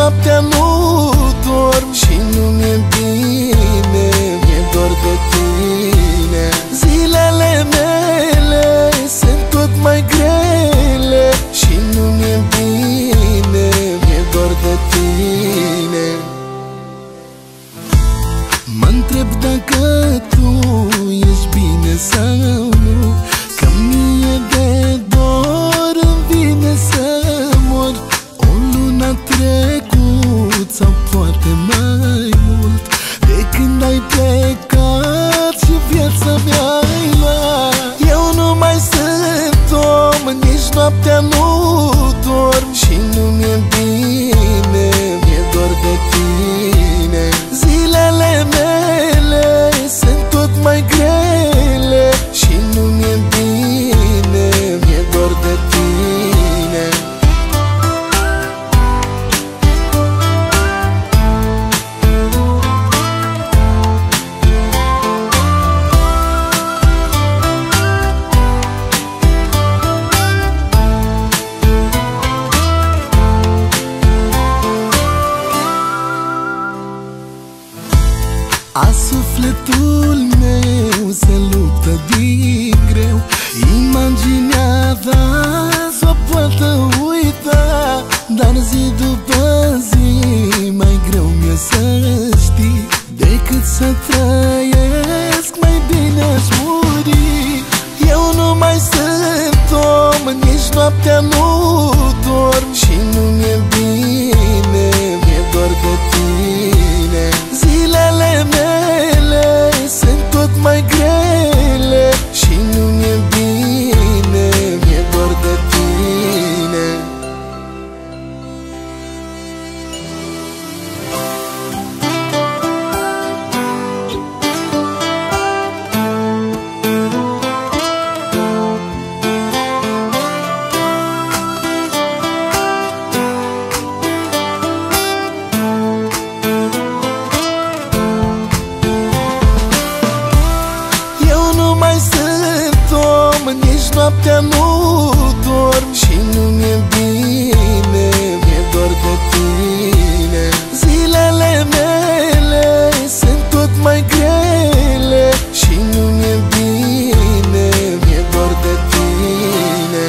noaptea nu dorm și nu mi-e bine, mi-e dor de tine. Zilele mele sunt tot mai grele și nu mi-e bine, mi-e dor de tine. Mă-ntreb dacă tu ești bine sau nu, că mie de dor îmi vine să mor. O lună a trecut sau poate mai mult de când ai plecat și viața mi-ai luat. Eu nu mai sunt om, nici noaptea nu dorm și nu mi-e bine, mi-e dor de tine. Zilele mele sunt tot mai grele și nu mi-e bine, mi-e dor de tine. A sufletul meu se luptă din greu, imaginează s-o poată uita, dar zi după zi mai greu mi-e să știi. Decât să trăiesc, mai bine aș muri. Eu nu mai sunt om, nici noaptea nu dorm și nu mi-e bine, mi-e dor de tine. Zilele mele sunt tot mai grele și nu mi-e bine, mi-e dor de tine. Nici noaptea nu dorm și nu mi-e bine, mi-e dor de tine. Zilele mele sunt tot mai grele și nu mi-e bine, mi-e dor de tine.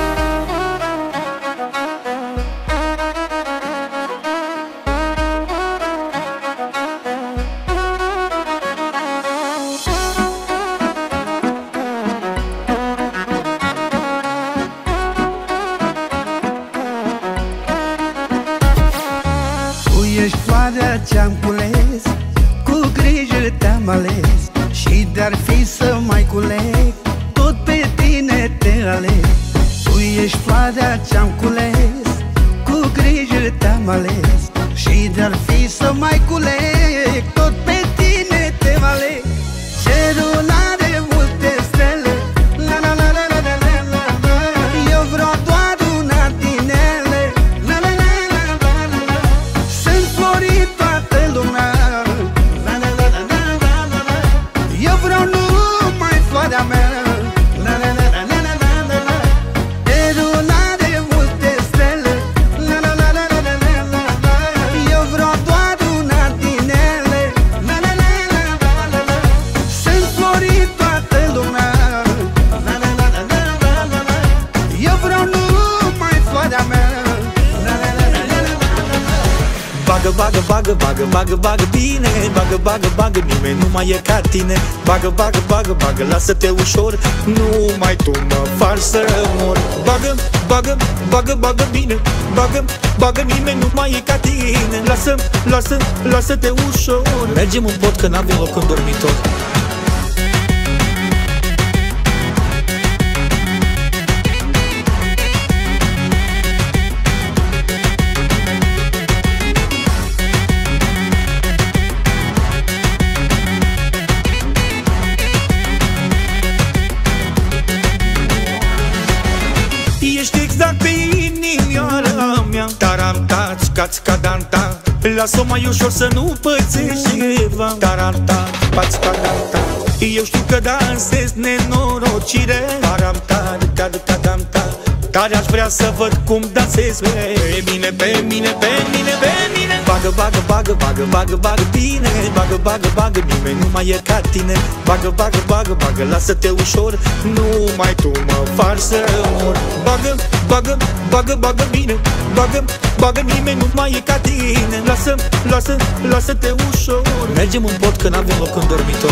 Ești floarea ce-am cules, cu grijă te-am ales, și de-ar fi să mai culeg, tot pe tine te aleg. Tu ești floarea ce-am cules, cu grijă te-am ales, și de-ar fi să mai culeg, tot pe tine te aleg. Cerul are multe stele, la la la la la la la la. Eu vreau doar una din ele, la la la la la la la. Sunt florit toată lumea, la la la la la la la la. Eu vreau numai floarea mea, la la la la la la la la la. Cerul are multe stele, la la la la la la la la la. Eu vreau doar una din ele, la la la la la la la. Sunt florit toată lumea, la la la la la la la la. Eu vreau numai floarea mea, la la la la la la la la. Bagă, bagă, bagă, bagă, bagă, bagă bine. Bagă, bagă, bagă, nimeni nu mai e ca tine. Bagă, bagă, bagă, bagă, lasă-te ușor, numai tu mă faci să mor. Bagă, bagă, bagă, bagă bine. Bagă, bagă, nimeni nu mai e ca tine. Lasă, lasă, lasă-te ușor. Mergem în pod că n-avem loc în dormitor. Ești exact pe inimioara mea. Taram-ta, țcați-ca-dan-ta. Lasă-o mai ușor să nu pățești ceva. Taram-ta, pați-ca-dan-ta. Eu știu că dansezi nenorocire. Taram-ta, da-da-da-da-da. Tare aș vrea să văd cum dansezi pe mine, pe mine, pe mine, pe mine. Bagă, bagă, bagă, bagă, bagă, bagă bine. Bagă, bagă, bagă, nimeni nu mai e ca tine. Bagă, bagă, bagă, bagă, lasă-te ușor. Numai tu mă faci să mor. Bagă, bagă, bagă, bagă bine. Bagă, bagă, nimeni nu mai e ca tine. Lasă, lasă, lasă-te ușor. Mergem în pod că n-avem loc în dormitor.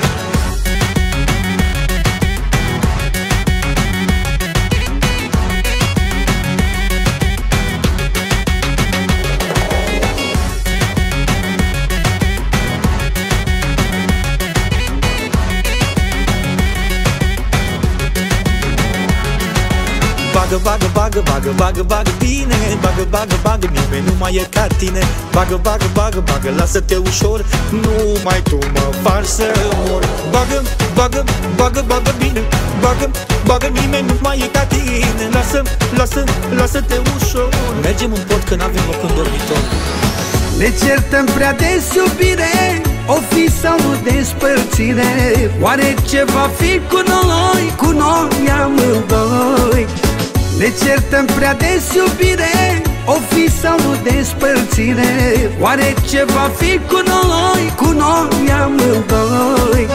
Bagă, bagă, bagă, bagă, bagă, bagă bine. Bagă, bagă, bagă, nimeni nu mai e ca tine. Bagă, bagă, bagă, bagă, lasă-te ușor. Numai tu mă faci să mor. Bagă, bagă, bagă, bagă bine. Bagă, bagă, nimeni nu mai e ca tine. Lasă, lasă, lasă-te ușor. Mergem în pod că n-avem loc în dormitor. Ne certăm prea des, iubire, o fi sau nu despărțire. Oare ce va fi cu noi amândoi? Ne certăm prea des, iubire, o fi sau nu despărțire. Oare ce va fi cu noi amândoi?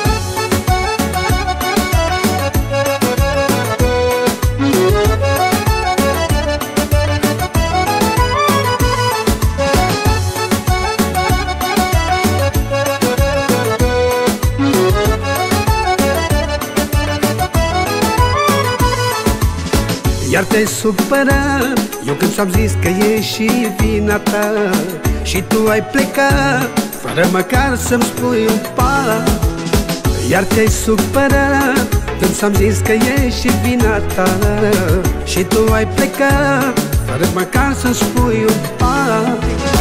Iar te-ai supărat, eu când ți-am zis că e și vina ta. Și tu ai plecat, fără măcar să-mi spui un pas. Iar te-ai supărat, când ți-am zis că e și vina ta. Și tu ai plecat, fără măcar să-mi spui un pas.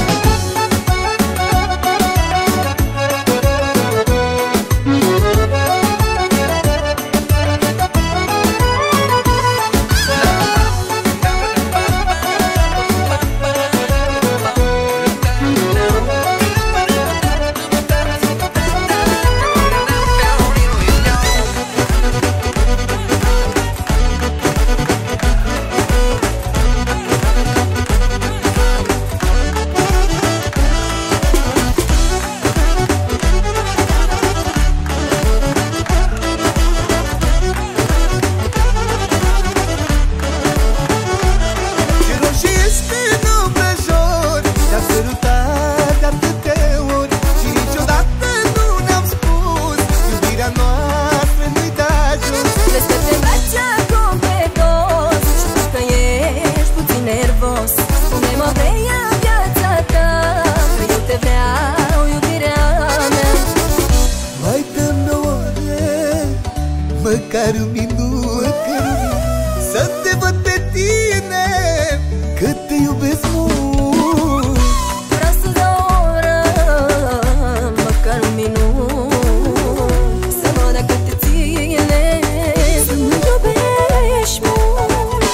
Măcar un minut să te văd pe tine, că te iubesc mult. Vreau să dau o oră, măcar un minut, să văd dacă te ține, să mă iubești mult.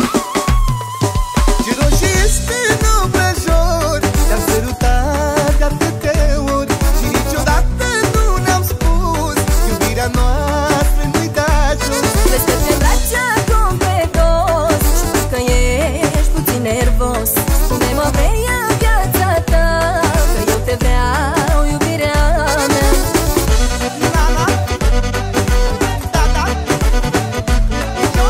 Ce roșie este în obrajor, te-am sărutat de atâtea ori și niciodată nu ne-am spus iubirea noastră nu-i da jos. Vezi că te îmbraci acum pe dos și parcă ești puțin nervos. Spune-mă, vrei în viața ta, că eu te vreau, iubirea mea. Nana, tata, yo,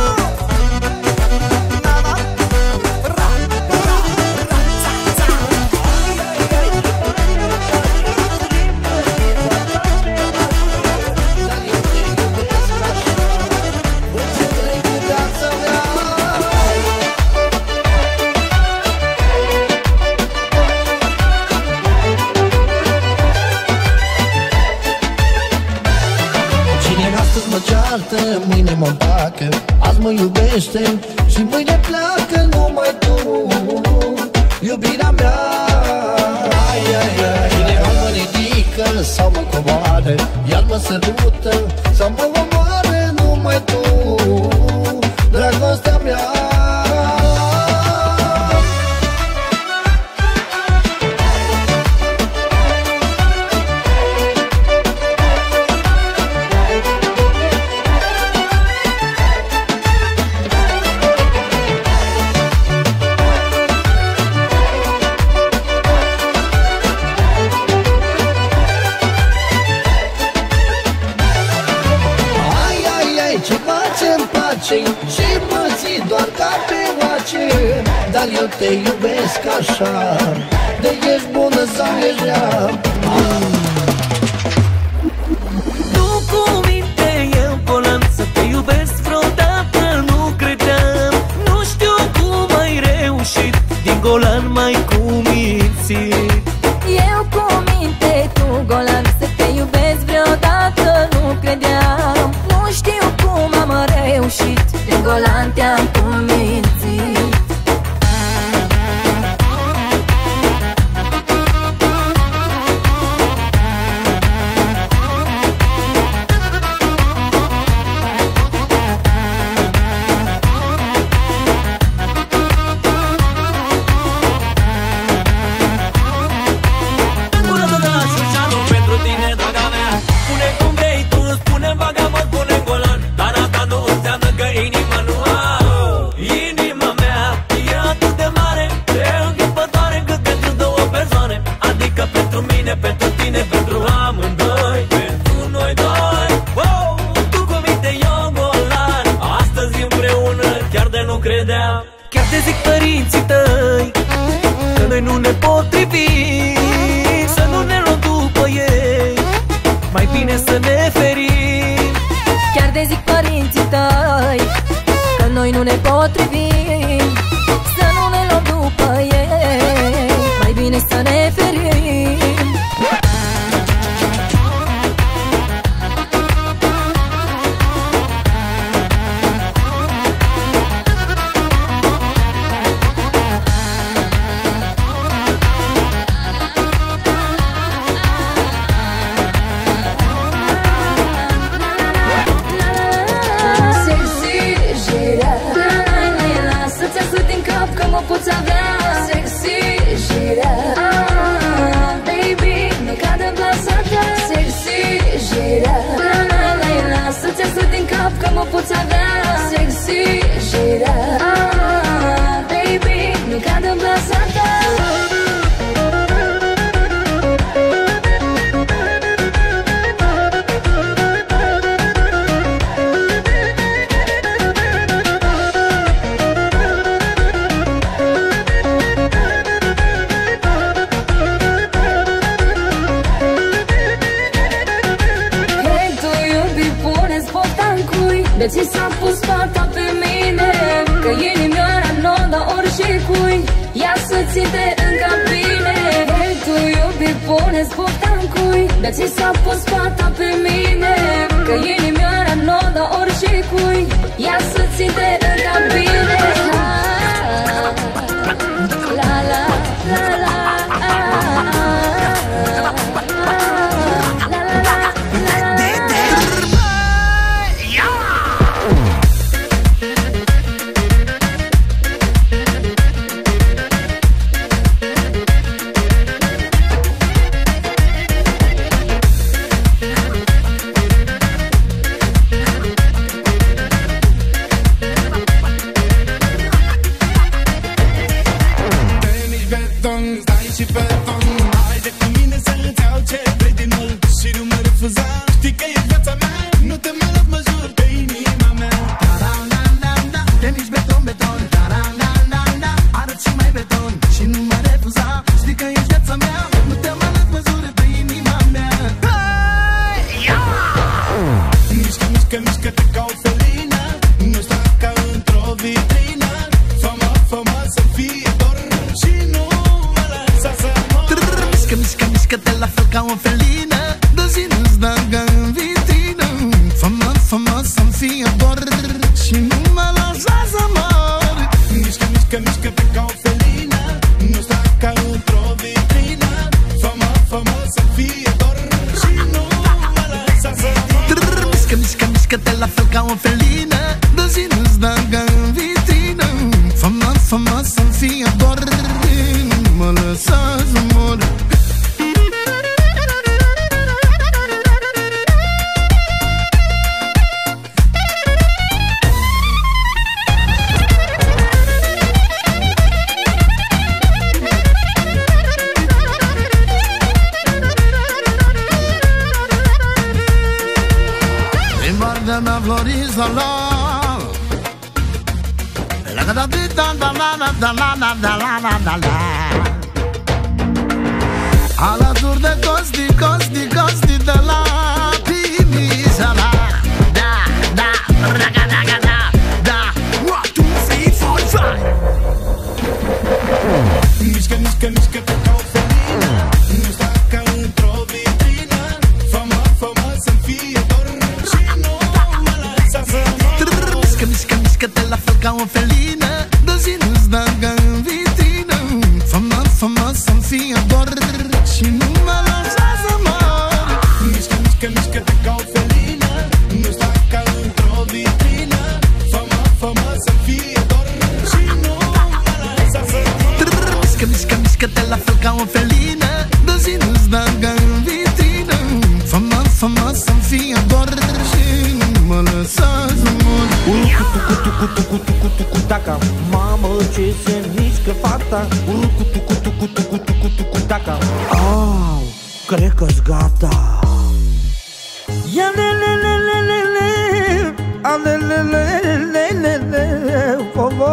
nana, ra, ra, ra, za, za. Cine astăzi mă ceartă, mâine mă împacă. Azi mă iubește și mâine pleacă. Numai tu, iubirea mea. Ai, ai, ai. Cine mă ridică sau mă coboară, iar mă sărută sau mă omoară. Numai tu, dragostea mea. pace și mă ții doar ca pe oace. Dar eu te iubesc așa, de ești bună sau ești rea. Nu cu minte eu volam să te iubesc vreodată, nu credeam. Nu știu cum ai reușit, din Golan mai cu mințit. Eu cu minte, tu Golan, să te iubesc vreodată, nu credeam. Nu știu cum am reușit, din Golan te-am cumințit. Pentru tine, pentru amândoi, pentru noi doi. Wow! Tu cu minte, eu Golan, astăzi împreună, chiar de nu credeam. Chiar te zic părinții tăi că noi nu ne potrivim, să nu ne luăm după ei, mai bine să ne ferim. Chiar te zic părinții tăi că noi nu ne potrivim, să nu ne luăm după ei, mai bine să ne ferim. Poți avea sexy și rea, baby, nu cadă plasa ta. Sexy și rea, lasă-ți asta din cap că mă poți avea. Sexy și rea, baby, nu cadă plasa ta. De ți s-a pus fata pe mine, că inimioara n-o da orice cui. Ia să ți-te în cabine. Hei, tu iubi, pune-ți pofta-n cui. De ți s-a pus fata pe mine, că inimioara n-o da orice cui. Ia să ți-te în cabine. La la la la. Floriza la Alături de Costi, Costi, Costi de la Timișoara. Da, da, raga, raga, da, da. 1, 2, 3, 4, 5. Mișcă, mișcă, mișcă-te ca o felină. Nu sta ca într-o vitrină. Fă-mă, fă-mă să-mi fie dor și nu mă lăsa să mor. Mișcă, mișcă, mișcă-te la fel ca o felină. Dă-zi nu-ți dă ca în vitrină. Fă-mă, fă-mă să-mi fie dor și nu mă lăsa să mor. Mișcă, mișcă, mișcă-te ca o felină. Nu sta ca într-o vitrină. Fă-mă, fă-mă să-mi fie dor și nu mă lăsa să mor. Mișcă, mișcă, mișcă-te la fel ca o felină. Dă-zi nu-ți dă ca în vitrină. Fă-mă, fă-mă să-mi fie dor și nu mă lăsa să mor. Taca, mamă ce se mișcă fata. Taca, au, cred că-s gata. Ia le le le le le le, a le le le le le le, vovo.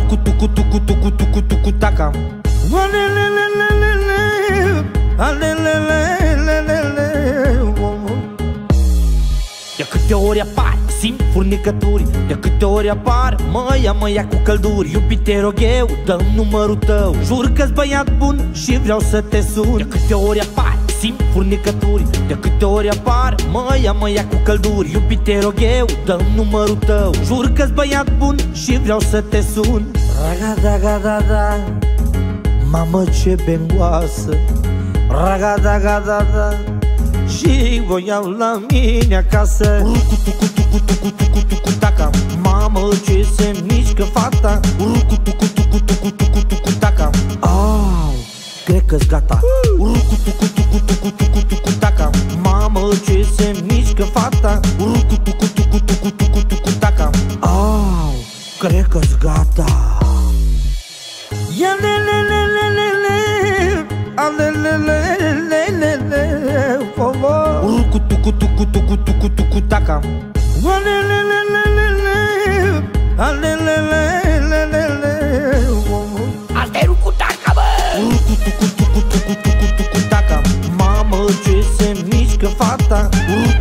Taca, a le le le le le le, a le le le le le le, vovo. De câte ori apar simt furnicături, de câte ori apar mă ia cu călduri. Iubit, te rog eu, dă-mi numărul tău. Jur că-s băiat bun și vreau să te sun. De câte ori apar simt furnicături, de câte ori apar mă ia cu călduri. Iubit, te rog eu, dă-mi numărul tău. Jur că-s băiat bun și vreau să te sun. Raga-da-ga-da-da, mamă ce bengoasă. Raga-da-ga-da-da, și o iau la mine acasă. Taca, mamă ce se mișcă fata. Taca, au, cred că-s gata. Taca, mamă ce se mișcă fata. Taca, au, cred că-s gata. Ia le le le le le le, a le le le le le le, vovo. Taca, a le le le le le le, a le le le le le le, vovo. Asta-i rucutaca, bă! Taca, mamă ce se mișcă fata.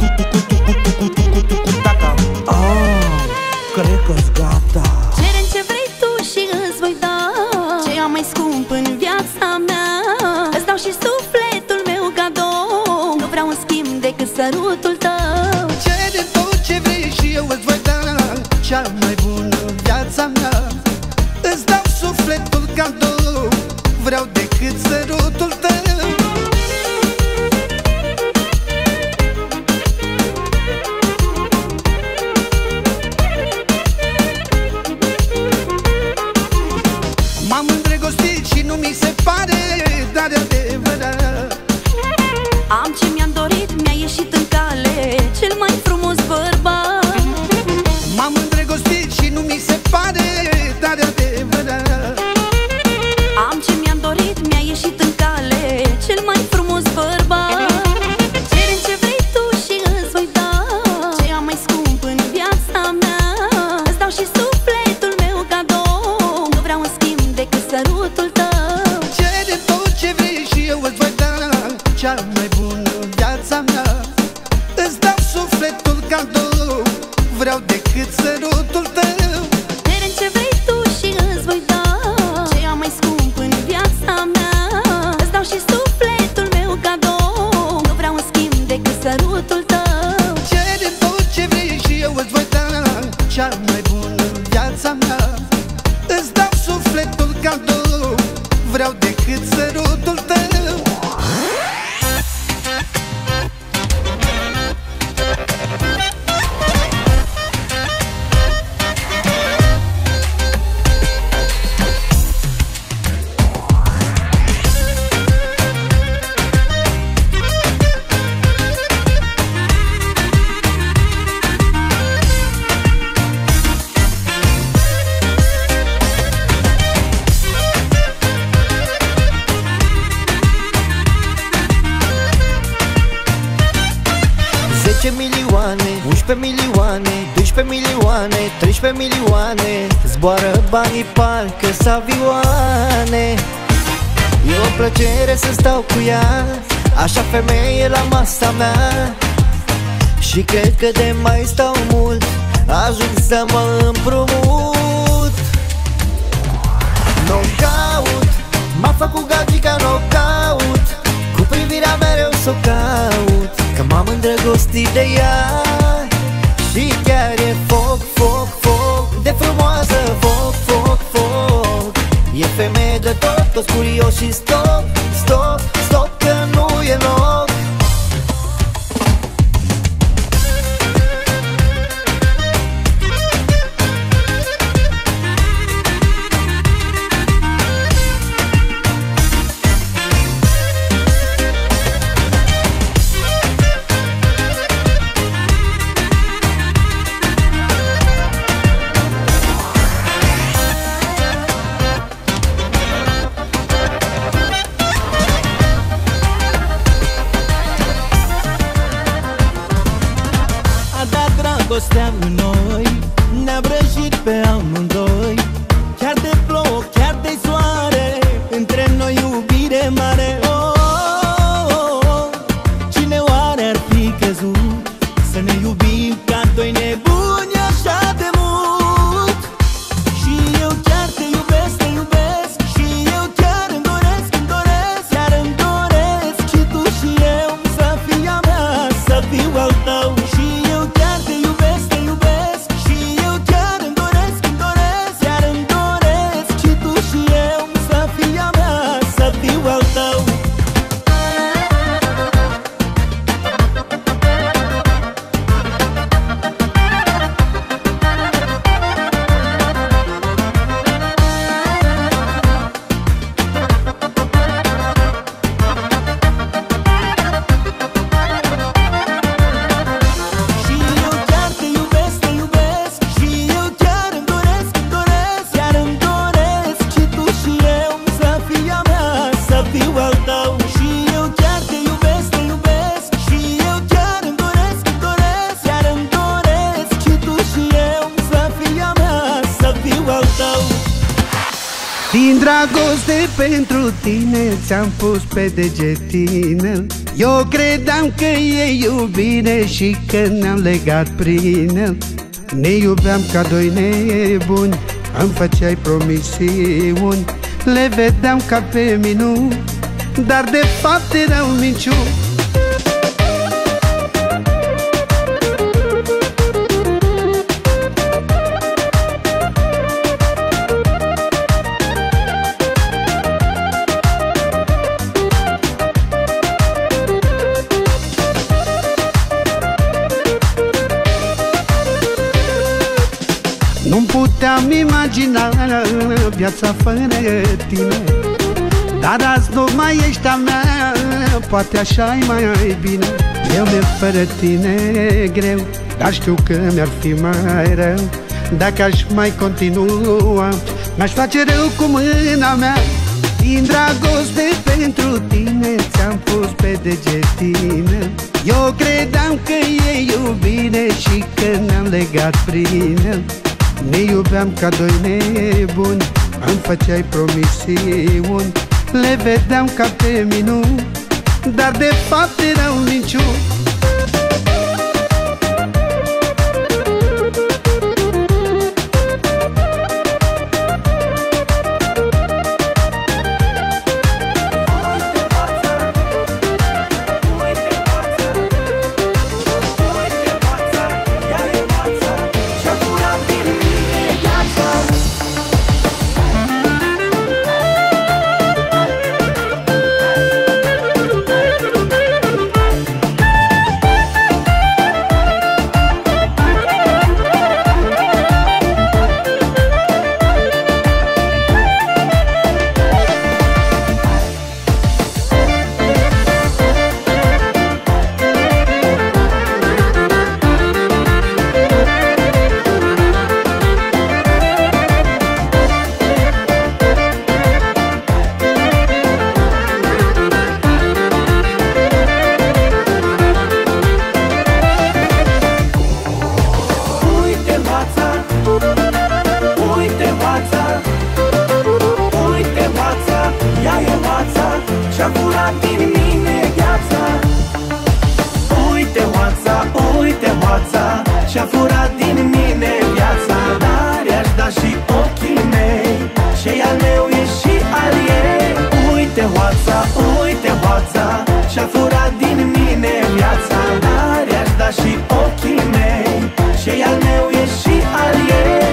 Taca, au, cred că-s gata. Cere-mi ce vrei tu și îți voi da ce am mai scump în viața mea. Îți dau și sufletul meu cadou. Nu vreau în schimb decât sărutul tău. Cere tot ce vrei și eu îți voi da cea mai bună în viața mea. Îți dau sufletul cadou. Vreau decât sărutul tău. M-am îndrăgostit și nu mi se pare, dar e adevărat. Am ce mi-am dorit, mi-a ieșit în cale cel mai frumos bărbat. M-am îndrăgostit și nu mi se pare, dar e adevărat. Am ce mi-am dorit, mi-a ieșit în cale cel mai frumos bărbat. Cere-mi ce vrei tu și îți voi da ce am mai scump în viața mea. Îți dau și sufletul meu cadou. Nu vreau în schimb decât sărutul tău. Cere tot ce vrei și eu îți voi da cea mai bună în viața mea. Îți dau sufletul cadou. Vreau decât sărutul tău. Cere-mi ce vrei tu și îți voi da ce am mai scump în viața mea. Îți dau și sufletul meu cadou. Nu vreau în schimb decât sărutul tău. Cere tot ce vrei și eu îți voi da cea mai bună în viața mea. Îți dau sufletul cadou. Vreau decât sărutul tău. milioane, 11 milioane, 12 milioane, 13 milioane. Zboară banii parcă s avioane. E o plăcere să stau cu ea, așa femeie la masa mea. Și cred că de mai stau mult, ajung să mă împrumut. Knockout, m-a făcut gagica knockout. Cu privirea mereu s-o caut, că m-am îndrăgostit de ea. Și chiar e foc, foc, foc, de frumoasă, foc, foc, foc. E femeie de tot, toți curioși și stop, stop, stop, că nu e loc. Dragostea în noi ne-a vrăjit pe amândoi. Chiar de plouă, chiar de soare, între noi iubire mare. Oh, oh, oh, oh. Cine oare ar fi crezut să ne iubim ca doi nebuni așa de mult? Și eu chiar te iubesc, te iubesc. Și eu chiar îmi doresc, îmi doresc. Chiar îmi doresc și tu și eu să fii a mea, să fiu al tău. Și eu chiar te iubesc, te iubesc. Și eu chiar îmi doresc, îmi doresc. Chiar îmi doresc și tu și eu să fii a mea, să fiu al tău. Și eu chiar te iubesc, te iubesc. Și eu chiar îmi doresc, îmi doresc. Chiar îmi doresc și tu și eu să fii a mea, să fiu al tău. Și eu chiar te iubesc, te iubesc. Și eu chiar îmi doresc, îmi doresc. Chiar îmi doresc și tu și eu să fii a mea, să fiu al tău. Din dragoste pentru tine ți-am pus pe degetine. Eu credeam că e iubire și că ne-am legat prin el. Ne iubeam ca doi nebuni, îmi făceai promisiuni. Le vedeam ca pe minuni, dar de fapt erau minciuni. Nu puteam imagina viața fără tine, dar azi nu mai ești a mea, poate așa-i mai bine. Eu mi-e fără tine greu, dar știu că mi-ar fi mai rău. Dacă aș mai continua, mi-aș face rău cu mâna mea. Din dragoste pentru tine ți-am pus pe degetine. Eu credeam că e iubire și că ne-am legat prin el. Ne iubeam ca doi nebuni, îmi făceai promisiuni. Le vedeam ca pe minuni, dar de fapt erau minciuni. și-a furat din mine viața. Uite hoața, uite hoața, și-a furat din mine viața. Dar i-aș da și ochii mei, și al meu e și al ei. Uite hoața, uite hoața, și-a furat din mine viața. Dar i-aș da și ochii mei, și al meu e și al ei.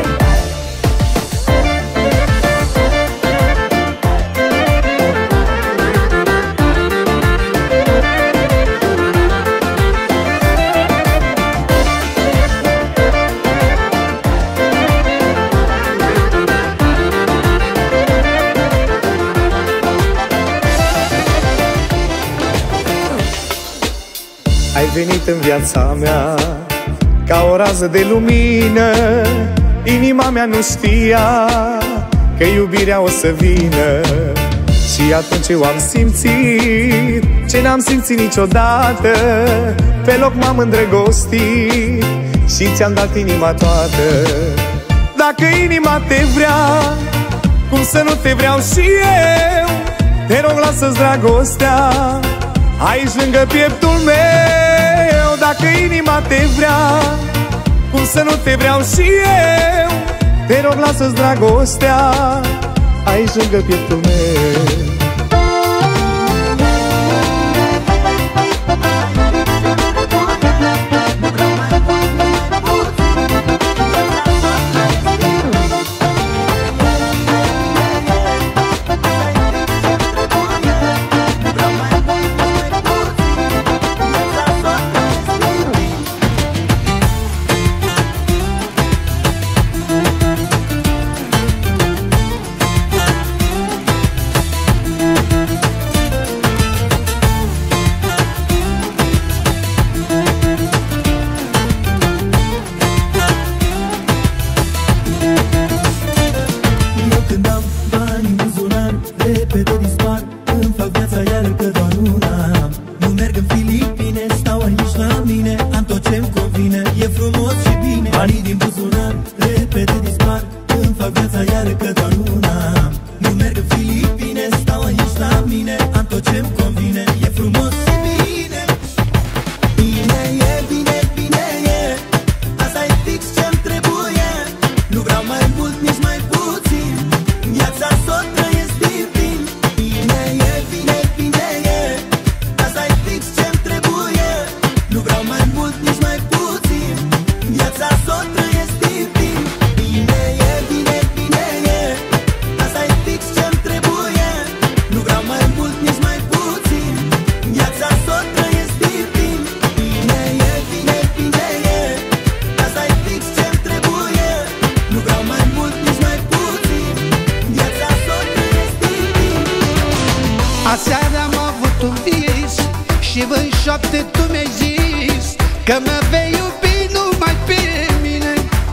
Ai venit în viața mea ca o rază de lumină. Inima mea nu știa că iubirea o să vină. Și atunci eu am simțit ce n-am simțit niciodată. Pe loc m-am îndrăgostit și ți-am dat inima toată. Dacă inima te vrea, cum să nu te vreau și eu? Te rog, lasă-ți dragostea aici lângă pieptul meu. Dacă inima te vrea, cum să nu te vreau și eu? Te rog, lasă-ți dragostea aici lângă pieptul meu. Aseară am avut un vis și în șoapte tu mi-ai zis că mă vei iubi numai pe mine.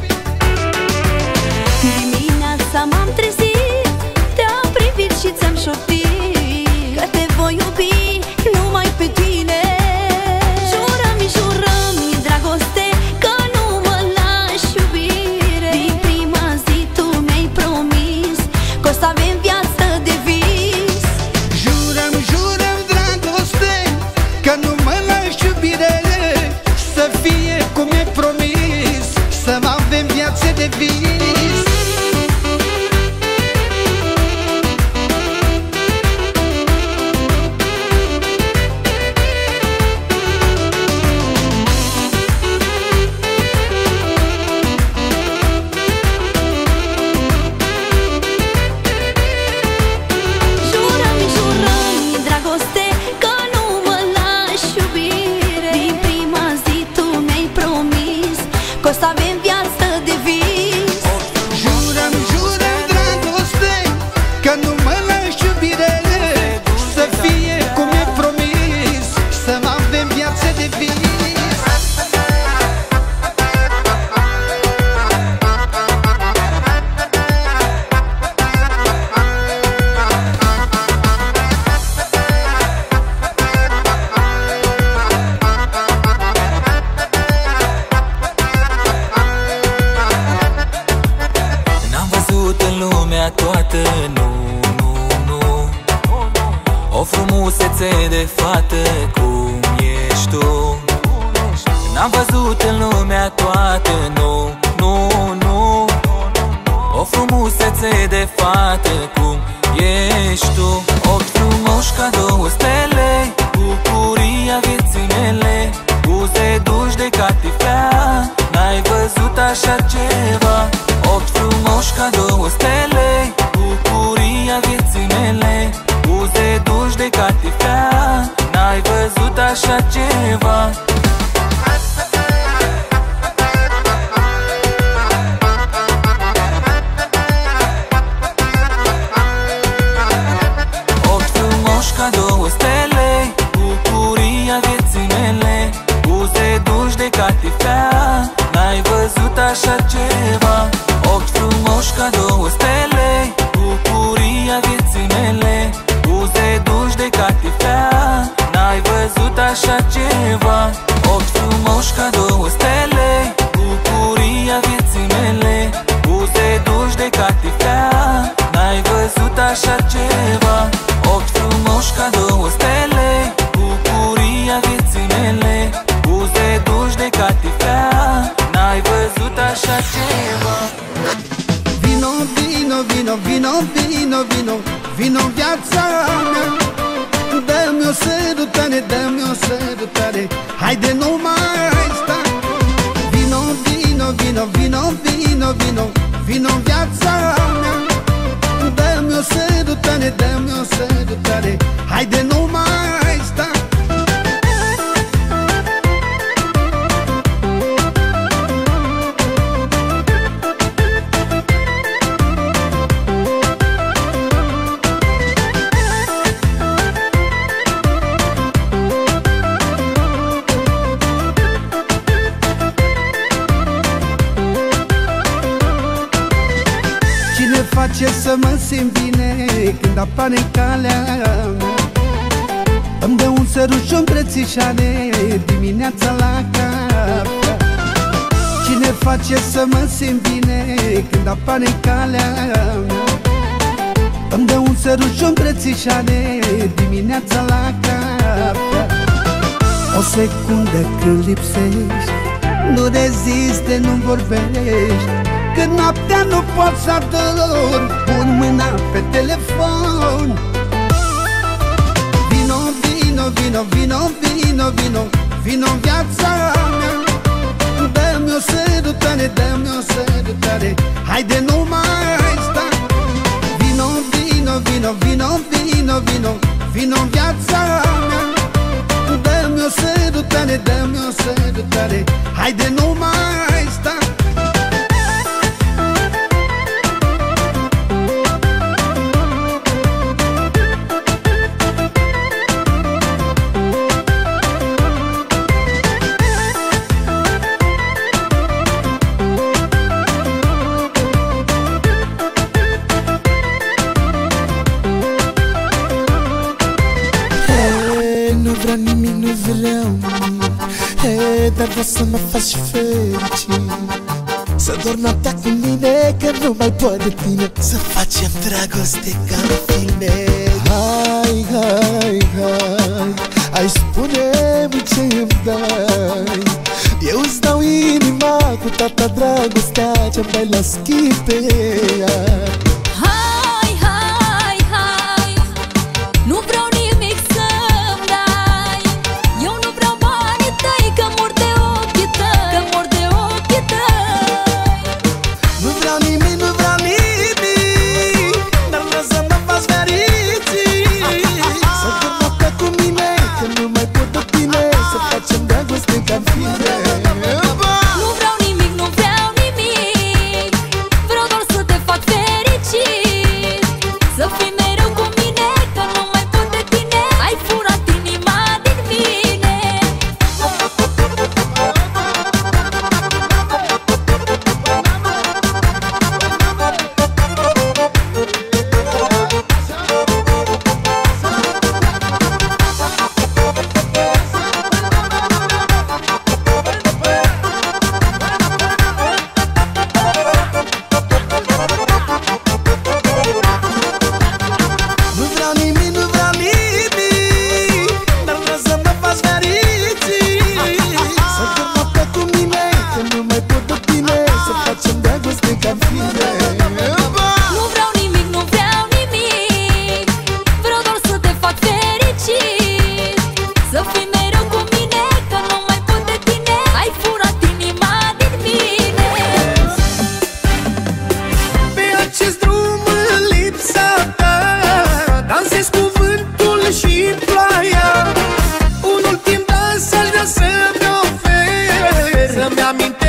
Dimineața m-am trezit, te-am privit și ți-am șoptit că te voi iubi numai pe tine. Jură-mi, jură-mi, dragoste, că nu mă lași, iubire. Din prima zi tu mi-ai promis că o să avem viață de vis. Jură-mi, jură-mi, dragoste, că nu mă lași, iubire. Să fie cum mi-ai promis, să avem viață de vis. Jură-mi, jură-mi, dragoste, că nu mă lași, iubire. Din prima zi tu mi-ai promis că o să avem viață de vis. Jură-mi, jură-mi, dragoste, că nu mă lași, iubire. Să fie cum mi-ai promis, să avem viață de vis. frumusețe de fată cum ești tu. N-am văzut în lumea toată, nu, nu, nu, o frumusețe de fată cum ești tu. Ochi frumoși ca două stele, bucuria vieții mele, buze dulci de catifea, n-ai văzut așa ceva. Ochi frumoși ca două stele, bucuria vieții mele, buze dulci de catifea, n-ai văzut așa ceva. Ochi frumoși ca două stele, bucuria vieții mele, buze dulci de catifea, n-ai văzut așa ceva. Ochi frumoși ca două stele, bucuria vieții mele, buze dulci de catifea, n-ai văzut așa ceva. Ochi frumoși ca două stele, bucuria vieții mele, buze dulci de catifea, n-ai văzut așa ceva. Ochi frumoși ca două stele, bucuria vieții mele, buze dulci de catifea, n-ai văzut așa ceva. Vino, vino, vino, vino, vino, vino, vino viața mea. Dă-mi o sărutare, dă-mi o sărutare, haide nu mai sta. Vino, vino, vino, vino, vino, vino, vino viața mea. Dă-mi o sărutare, dă-mi o sărutare, haide nu mai sta. Cine face să mă simt bine când apare în calea mea? Îmi dă un sărut și o îmbrățișare dimineața la cafea. Cine face să mă simt bine când apare în calea mea? Îmi dă un sărut și o îmbrățișare dimineața la cafea. O secundă când lipsești, nu reziste, nu vorbești. Când noaptea nu pot să adorm, pun mâna pe telefon. Vino, vino, vino, vino, vino, vino, vino viața mea. Dă-mi o sărutare, dă-mi o sărutare, haide nu mai sta. Vino, vino, vino, vino, vino, vino, vino viața mea. Dă-mi o sărutare, dă-mi o sărutare, haide nu mai sta. Dar vreau să mă faci fericit, să dorm noaptea cu mine, că nu mai pot de tine, să facem dragoste ca în filme. Hai, hai, hai, hai spune-mi ce îmi dai. Eu îți dau inima cu toată dragostea ce-mi dai la schimb pe ea. Hai, hai, hai, nu vreau nimic să-mi dai. Eu nu vreau banii tăi, că mor de ochii tăi, că mor de ochii tăi. Nu vreau nimic, nu vreau nimic, dar vreau să mă faci fericit, să dorm noaptea cu mine, că nu mai pot de tine, să facem dragoste ca în filme. Nu vreau nimic, nu vreau nimic, vreau doar să te fac fericit.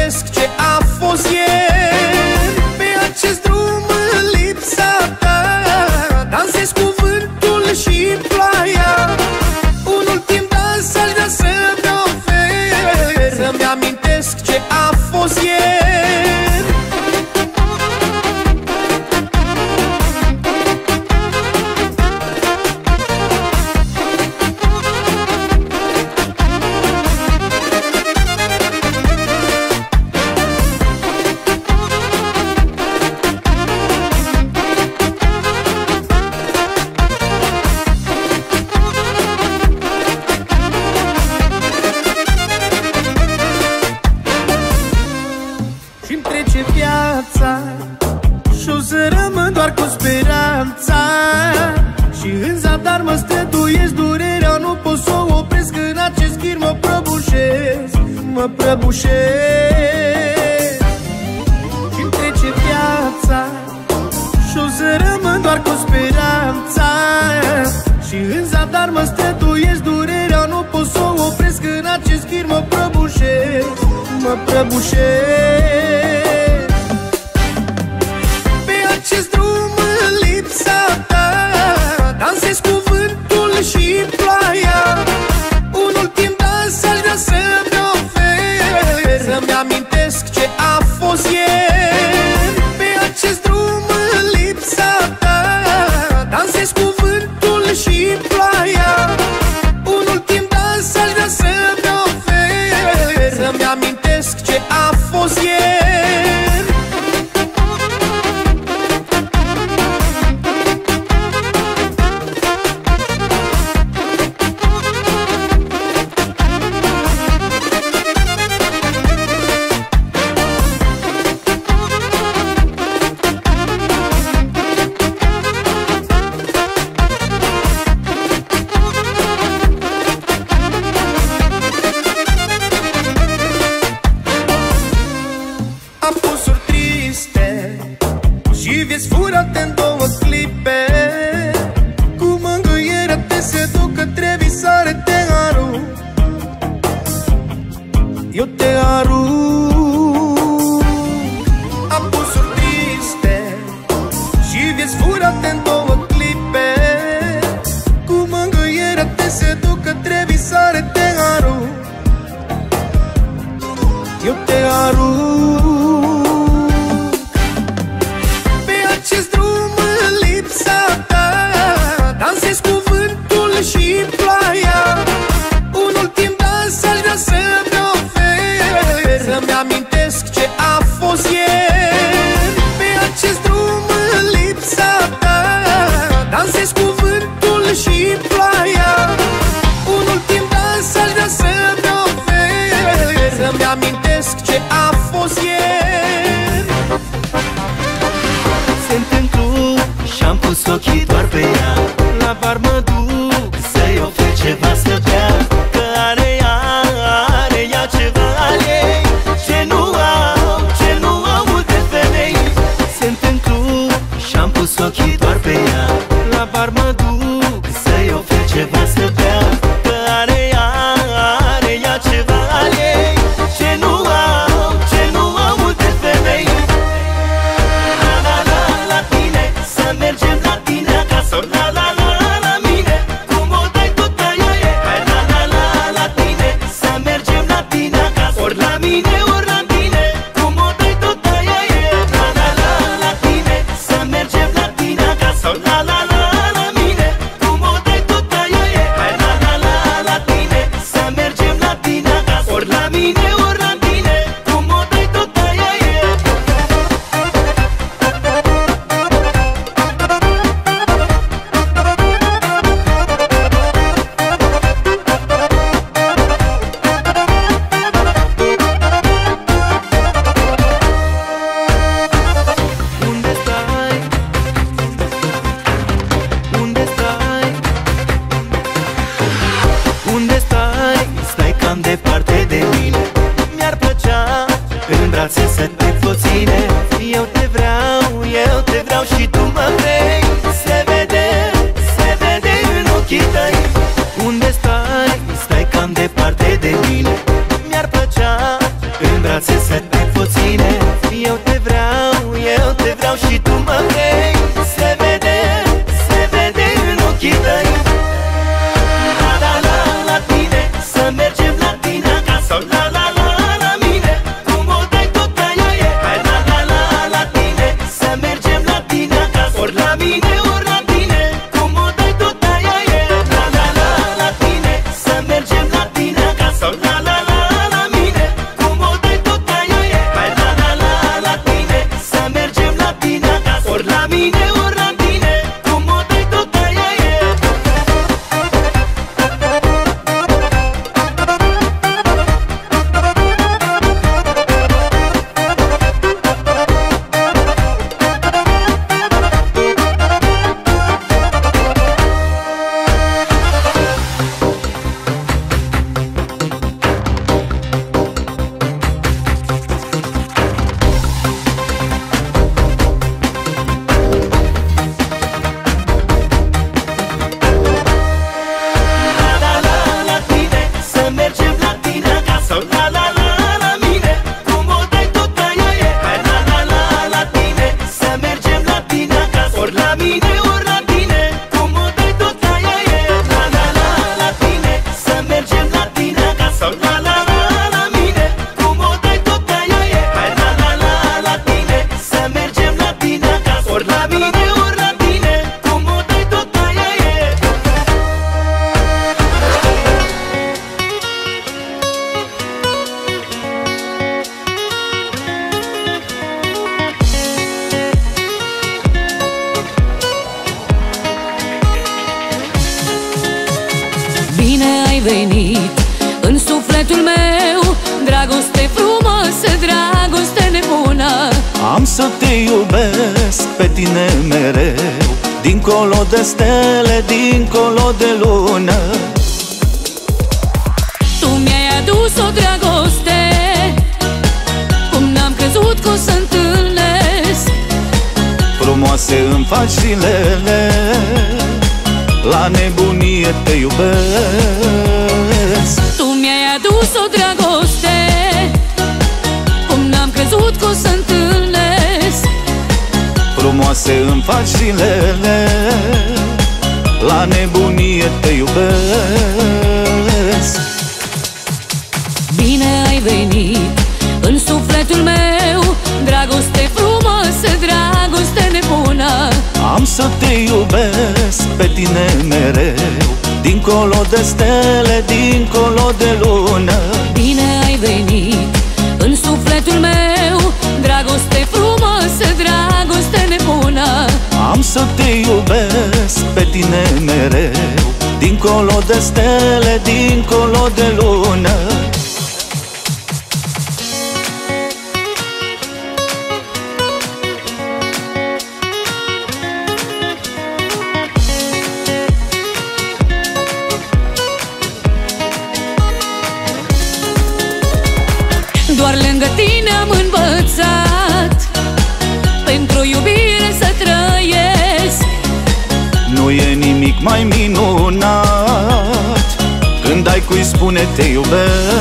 amintesc ce a fost ieri. Pe acest drum în lipsa ta dansez cu vântul și ploaia. Un ultim dans aș vrea să-mi ofer, să-mi amintesc ce a fost ieri. Și-o să rămân doar cu speranța, și în zadar mă străduiesc durerea, nu pot să o opresc. În acest chir mă prăbușesc, mă prăbușesc. Și-mi trece viața, și-o să rămân doar cu speranța, și în zadar mă străduiesc durerea, nu pot să o opresc. În acest chir mă prăbușesc, mă prăbușesc. Acest drum în lipsa ta dansez cu vântul și ploaia. Un ultim dans aș vrea să-mi ofer, să-mi amintesc ce a fost ieri. Pe acest drum în lipsa ta dansez cu vântul și ploaia. Un ultim dans aș vrea să-mi ofer, să-mi amintesc ce a fost ieri. Vieți furate în două clipe, cu mângâiere te seduc, către visare te arunc, eu te arunc. Apusuri triste și vieți furate în două clipe, cu mângâiere te seduc, către visare te arunc, eu te arunc. Dansez cu vântul și ploaia. Un ultim dans aș vrea să-mi ofer, să-mi amintesc ce a fost ieri. Pe acest drum în lipsa ta dansez cu vântul și ploaia. Un ultim dans aș vrea să-mi ofer, să-mi amintesc ce a fost ieri. Sunt în club și-am pus ochii doar pe ea, la bar mă duc să-i ofer ceva să bea, că are ea ceva al ei, ce nu au multe femei. Sunt în club și-am pus ochii doar pe ea, la bar mă duc să-i ofer ceva să bea, că are ea ceva al ei, ce nu au multe femei. La la la la tine, să mergem la tine acasă, la la la la mine, cum o dai tot aia e. Hai la la la la tine, să mergem la tine acasă, ori la mine, ori la tine, cum o dai tot aia e. La la la la tine, să mergem la tine acasă, la la la la mine, cum o dai tot aia e. Hai la la la la tine, să mergem la tine acasă, ori la mine, ori la tine, cum o dai tot aia e. Unde stai? Stai cam departe de mine. Mi-ar plăcea în brațe să te pot ține. Eu te vreau și tu mă vrei. Se vede în ochii tăi. Unde stai? Stai cam departe de mine. Mi-ar plăcea în brațe să te venit în sufletul meu, dragoste frumoasă, dragoste nebună. Am să te iubesc pe tine mereu, dincolo de stele, dincolo de lună. Tu mi-ai adus o dragoste cum n-am crezut că o să întâlnesc. Frumoase îmi faci zilele, la nebunie te iubesc. Tu mi-ai adus o dragoste cum n-am crezut că o să întâlnesc. Frumoase îmi faci zilele, la nebunie te iubesc. Bine ai venit în sufletul meu, dragoste frumoasă, dragoste nebună. Am să te iubesc pe tine mereu, dincolo de stele, dincolo de lună. Bine ai venit în sufletul meu, dragoste frumoasă, dragoste nebună. Am să te iubesc pe tine mereu, dincolo de stele, dincolo de lună. Doar lângă tine am învățat pentru iubire să trăiesc. Nu e nimic mai minunat când ai cui spune te iubesc.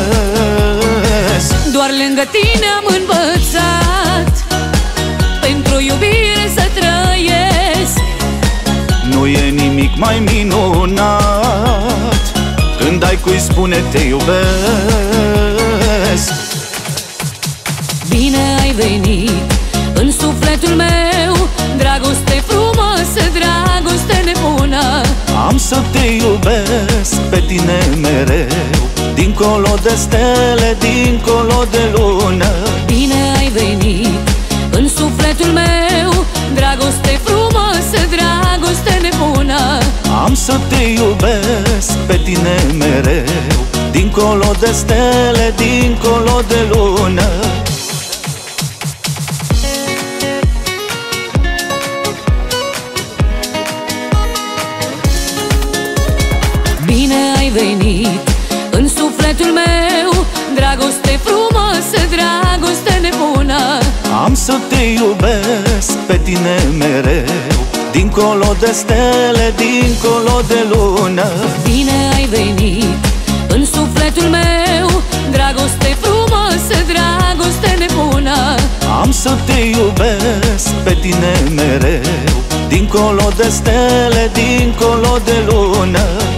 Doar lângă tine am învățat pentru iubire să trăiesc. Nu e nimic mai minunat când ai cui spune te iubesc. Bine ai venit în sufletul meu, dragoste frumoasă, dragoste nebună. Am să te iubesc pe tine mereu, dincolo de stele, dincolo de lună. Bine ai venit în sufletul meu, dragoste frumoasă, dragoste nebună. Am să te iubesc pe tine mereu, dincolo de stele, dincolo de lună. Bine ai venit în sufletul meu, dragoste frumoasă, dragoste nebună. Am să te iubesc pe tine mereu, dincolo de stele, dincolo de lună. Bine ai venit în sufletul meu, dragoste frumoasă, dragoste nebună. Am să te iubesc pe tine mereu, dincolo de stele, dincolo de lună.